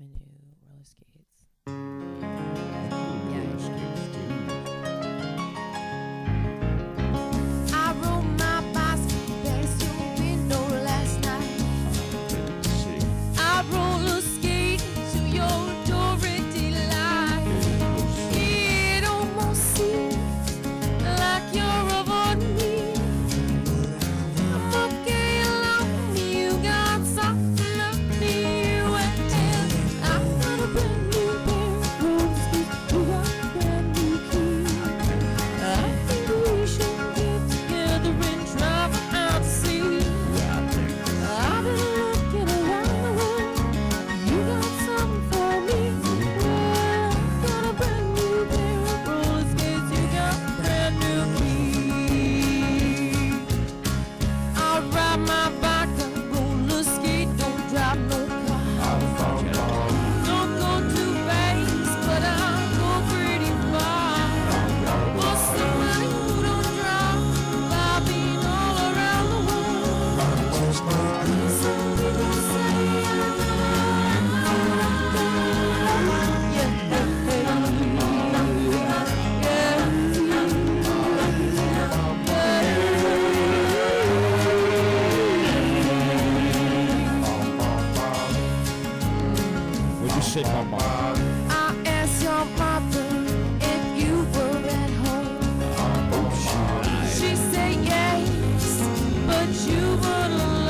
my new roller skates. Roller skates too. I rode my bicycle past your window last night. Let's see. I roller skate to your authority light. It almost seems like you're avoiding me. I'm okay alone. You got something up me. Well, I've got a brand new pair of roller skates. You got a brand new key. I think we should get together and drive out to sea. I've been looking around the world. You got something for me. Well, I've got a brand new pair of roller skates. You got a brand new key. I ride my bike, I roller skate, don't drive no car. Don't go too fast, but I go pretty far. For somebody who don't drive, I've been all around the world. Some people say What'd you say, Mama? I asked your mother if you were at home. She said yes, but you were